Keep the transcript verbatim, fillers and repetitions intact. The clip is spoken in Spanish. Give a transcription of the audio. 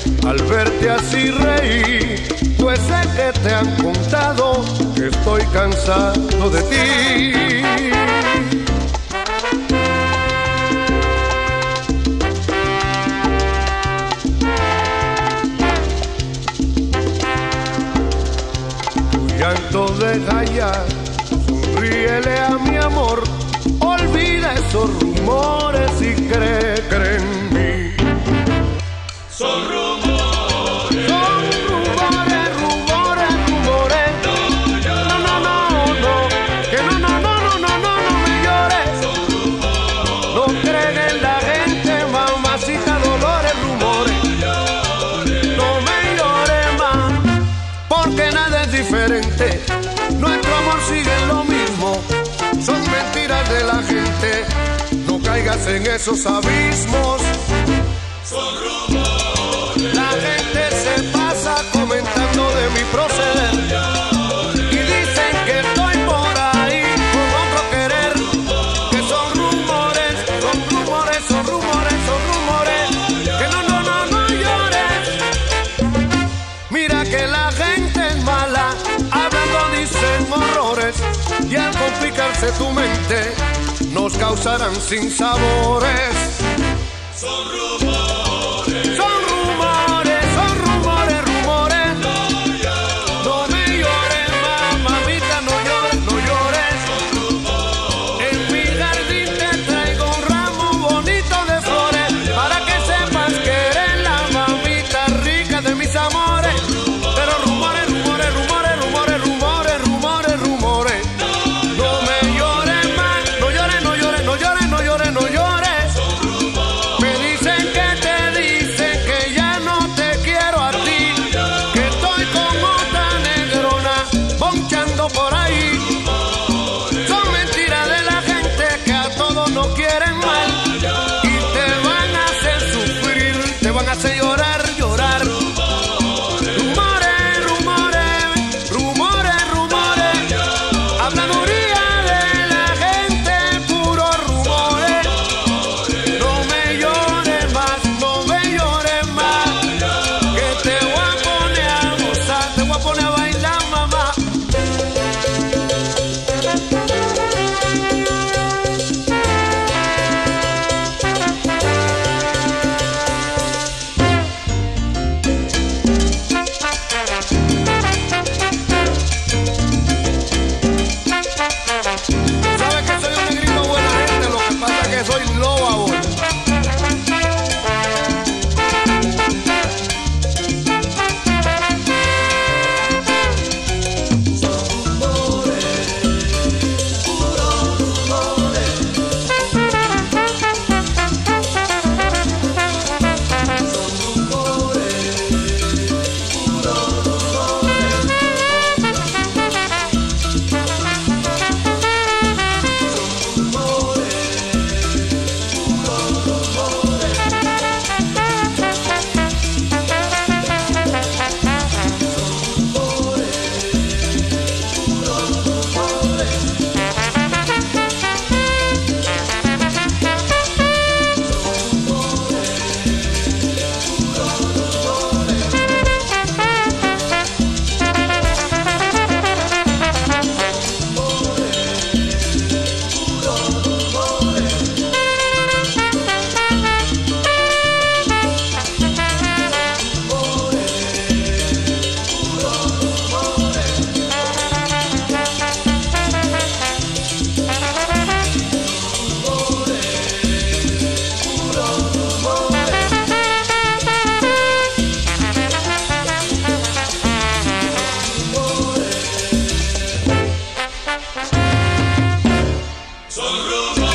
al verte así reír, pues sé que te han contado que estoy cansado de ti. Tu llanto deja ya, sonríele a mi amor, olvida esos rumores y cree, cree en mí. Son rumores. Son rumores, rumores, rumores. No, no, no, no. Que no, no, no, no, no, no, no me llores. Son rumores. No creen en la gente, mamacita, dolores, rumores. No No me llores más, porque nada es diferente. Nuestro amor sigue en lo mismo. Son mentiras de la gente. No caigas en esos abismos. Son rumores. La gente se pasa comentando de mi proceder y dicen que estoy por ahí con otro querer. Que son rumores, son rumores, son rumores, son rumores. Que no, no, no, no llores. Mira que la gente es mala, hablando dicen horrores, y al complicarse tu mente nos causarán sinsabores. Son rumores. Son rumores, son rumores, rumores. No me llores, mamita, no llores, no llores. En mi jardín te traigo un ramo bonito de flores para que sepas que eres la mamita rica de mis amores. Pero rumores, rumores, rumores, rumores, rumores, rumores, rumores. No me llores más, no llores, no llores, no llores, no llores, no llores. Me dicen que te dicen que ya no te quiero a ti, que estoy como otra negrona bonchando por ahí. Son mentiras de la gente que a todos nos quieren mal y te van a hacer sufrir, te van a hacer llorar, llorar. Rumores, rumores, rumores, rumores. Habladuría de la gente, puros rumores. No me llores más, no me llores más, que te voy a poner a gozar, te voy a poner a bailar, mamá. Sabes que soy un negrito buena gente, lo que pasa es que soy lobo ahora. Son rumores.